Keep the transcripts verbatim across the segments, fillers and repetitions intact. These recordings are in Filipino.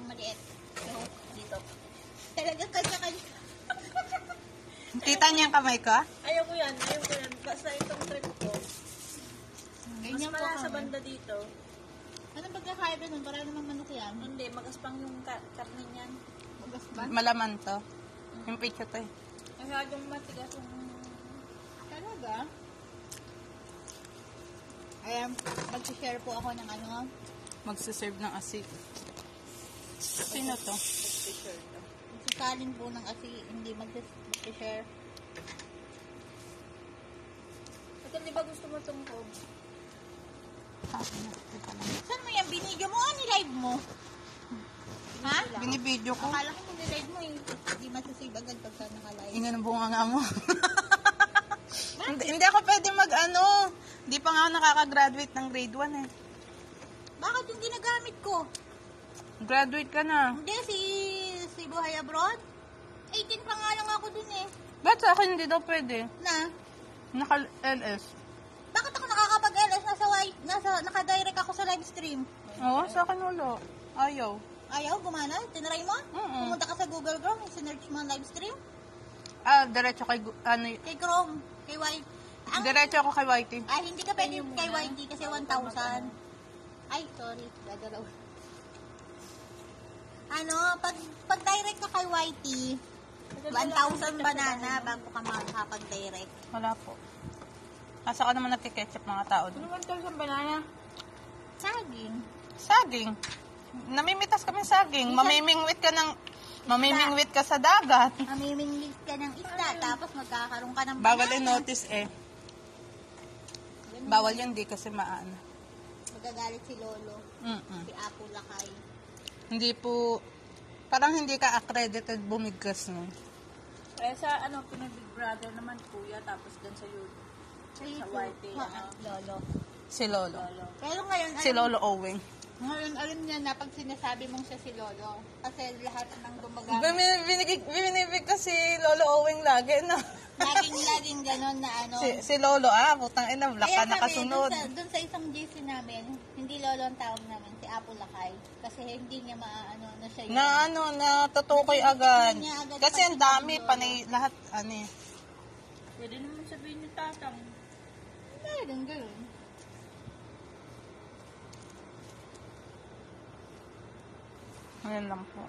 maliit. So, dito. Talagang kanya-kanya. Kita niya ang kamay ko? Ayaw ko yan, ayaw ko yan. Basta itong trip ko. Mas Ganyan po mala sa kami. banda dito. Anong pagkakaiba nun? Para namang manok yan. Hindi, magaspang yung ka karne niyan. Magas ba? Malaman to. Yung picture to eh. Masyadong matigas yung... Talaga? Ayan, mag-share po ako ng ano. Magsiserve ng asik. Sino to? t-shirt. Magsasalin po ng asi, hindi mag-share. Ito, di ba gusto mo itong cob? Saan mo yan? Binidyo mo o ni-live mo? Ha? Binibidyo ko. Akala ko ni-live mo eh. Hindi masasave agad pagka naka-live. Ingan ang bunga nga mo. hindi, hindi ako pwede mag ano. Hindi pa nga ako nakaka-graduate ng grade one eh. Bakit yung ginagamit ko? Graduate ka na. Hindi, si, si Buhay Abroad. eighteen pa nga lang ako dun eh. Ba't sa akin hindi daw pwede? Na? Naka-L S. Bakit ako nakakapag-L S? Nasa, wi- nasa, naka-direct ako sa live stream. Oo, sa akin wala. Ayaw. Ayaw, gumana? Tinry mo? Mm-mm. Pumunta ka sa Google Chrome, sinerch mo ang live stream? Ah, diretso kay, gu- ano, y- Kay Chrome, kay Y. Ang, diretso ako kay Y T. ay, hindi ka pwede kay Y T kasi one thousand. Ay, sorry. Gagalaw. Ano, pag, pag direct ka kay Y T, one thousand banana bago ka makakapag-direct. Wala po. Asa ka naman nagkiketchup mga tao Ano doon? ba ito sa banana? Saging. Saging. Namimitas kami saging. Mamimingwit ka ng... Mamimingwit ka sa dagat. Mamiminglit ka ng isda, tapos magkakaroon ka ng Bawal banana. i-notice eh. Ganun. Bawal yun, di kasi maano. Magagalit si Lolo, Mm-mm. si Apo Lakay. Hindi po... Parang hindi ka accredited bumigkas no. Eh sa ano, Pinoy Big Brother naman kuya, tapos dun sa YouTube. Sa Y T, Ha, ano? Lolo. Si Lolo. Lolo. Pero ngayon, Si alam- Lolo Owing. Ngayon, alam niya na pag sinasabi mong siya si Lolo. Kasi lahat ng gumagamit. Binibig, binibig ka si Lolo Owing lagi na. Laging, laging ganon na ano. Si, si Lolo ah, putang ina, Kaya laka kami, nakasunod. dun sa, dun sa isang J C namin, hindi Lolo ang tawag namin, si Apo Lakay. Kasi hindi niya maaano na siya yun. Na ano, na tutukoy agad. Hindi niya agad Kasi ang dami, pag- panay lahat, ano eh. Pwede naman sabihin ni Tatang. Meron, gano'n. Ayan lang po.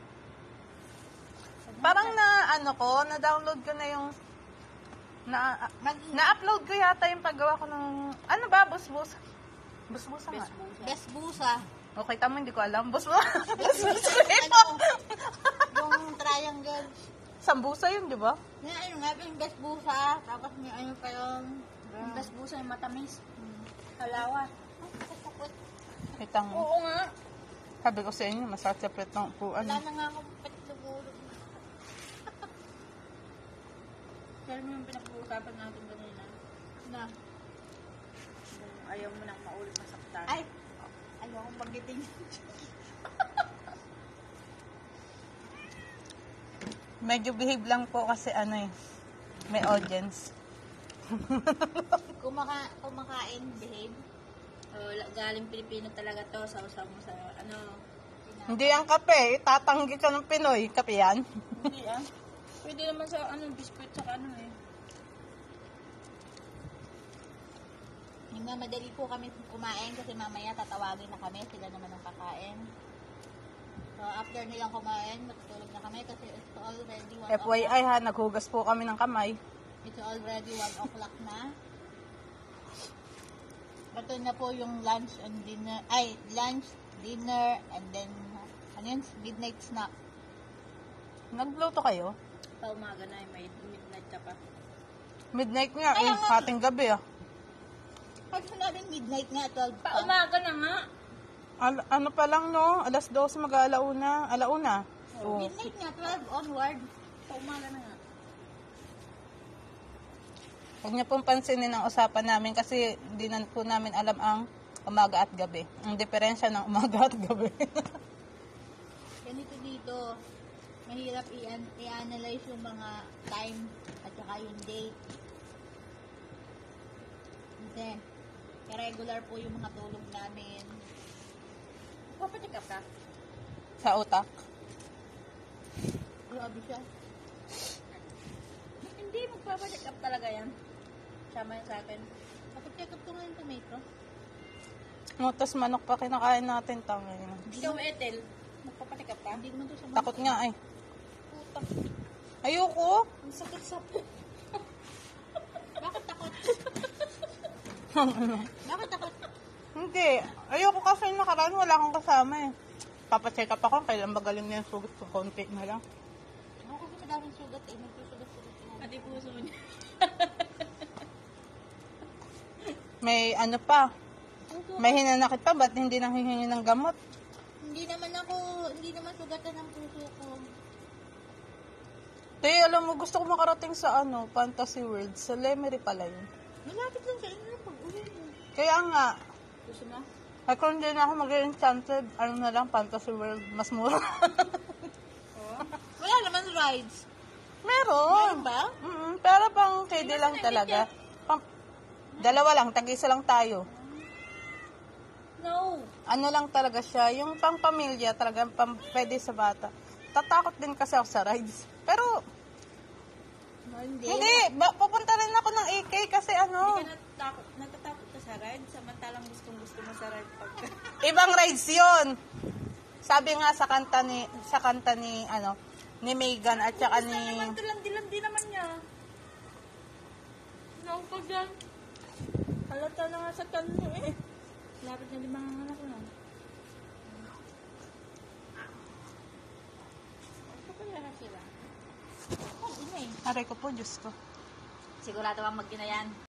Parang na, ano ko, na-download ko na yung, na, Mag- na-upload ko yata yung paggawa ko ng, ano ba, busbus? Busbusa nga. Best busa. Okay, tama, hindi ko alam. Busbus. Busbus ko ano, yung triangle. Sambusa yun, di ba? Nga, ano nga, yung best busa. Tapos may ano pa yung... Yung basbusa yung matamis. Halawa. Kasakot. Itang, Oo nga. sabi ko sa inyo, masarap sa pret ng po, Wala ano. na nga akong patlugulog. Pero mo yung pinag-uusapan natin kanina. Na. Kung ayaw mo nang maulit masaktan. Ay! Ayaw akong banggitin. Medyo behave lang po kasi ano eh, may audience. Kumaka, kumakain, behave. Oh, galing Pilipino talaga to. Sausaw mo sa ano. Hindi ang kape, tatanggi ka ng Pinoy. Kape yan? Hindi ah. Pwede naman sa ano, biscuit sa ano eh. Yung nga, madali po kami kumain kasi mamaya tatawagin na kami. Sila naman ang kakain. So, after nilang kumain, matutulog na kami kasi it's already one F Y I o'clock. ha, naghugas po kami ng kamay. It's already one o'clock na. Ito na po yung lunch and dinner. Ay, lunch, dinner, and then, ano yun? Midnight snack. Nagluto kayo? Pa umaga na eh, may midnight ka pa. Midnight nga, Kaya eh, nga. hating gabi ah. Pag sinabing midnight nga, twelve Pa pa. umaga na nga. Al- ano pa lang no, alas dose mag-alauna. Alauna. Oo. Midnight nga, twelve onward. Pa umaga na nga. Huwag niyo pong pansinin ang usapan namin kasi hindi na po namin alam ang umaga at gabi. Ang diferensya ng umaga at gabi. Ganito dito, mahirap i- i-analyze yung mga time at saka yung date. Kasi, irregular po yung mga tulog namin. Papatikap ka? Sa utak. Grabe siya. Hindi, magpapacheck up talaga yan. Sama yan sa akin. Kapag check up ko ngayon tomato. No, tas manok pa kinakain natin. Tangay na. Ikaw, Ethel, magpapacheck up ka? Hindi naman to sa mga. Takot nga eh. Puta, Ayoko. ang sakit sa po. Bakit takot? Bakit takot? Hindi. Ayoko kasi nakaraan wala akong kasama eh. Papacheck up ako. Kailan magaling na yung sugat ko. Konti na lang. Ako kasi madaming sugat eh. Nagsusugat-sugat ako. Pati puso niya. May ano pa. May hinanakit pa. Ba't hindi nang hihingi ng gamot? Hindi naman ako, hindi naman sugatan ng puso ko. Te, alam mo, gusto ko makarating sa ano, Fantasy World. Sa Lemery pala yun. Malapit lang sa inyo pag uwi mo. Kaya nga, Gusto mo? ay kung hindi na ako mag-enchanted, ano na lang, Fantasy World, mas mura. Oo. Wala naman rides. Meron. Meron ba? Mm, pero pang K D lang talaga. Pang, dalawa lang, tag-isa lang tayo. No. Ano lang talaga siya, yung pang pamilya talaga, pang pwede sa bata. Tatakot din kasi ako sa rides. Pero, No, hindi. hindi, ba, pupunta rin ako ng A K kasi ano, Hindi ka natatakot, natatakot ka sa ride, samantalang gustong gusto mo sa ride pagka. ibang rides yun. Sabi nga sa kanta ni, sa kanta ni, ano, ni Megan at saka Gusto ni, naman, tulandi-landi naman niya. No, pag yan. Halata na nga sa kanyo eh. Lapit na limang anak na. Ito kaya na sila. Oh, ina eh. aray ko po, Diyos ko. Sigurado bang mag-gina yan.